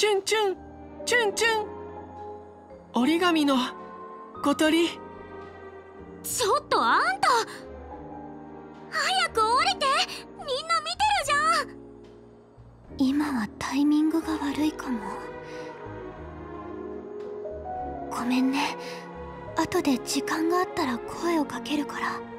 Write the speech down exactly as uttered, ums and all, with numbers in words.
チュンチュンチュンチュン。折り紙の小鳥。 ちょっとあんた、早く降りて。みんな見てるじゃん。 今はタイミングが悪いかも。ごめんね。後で時間があったら声をかけるから。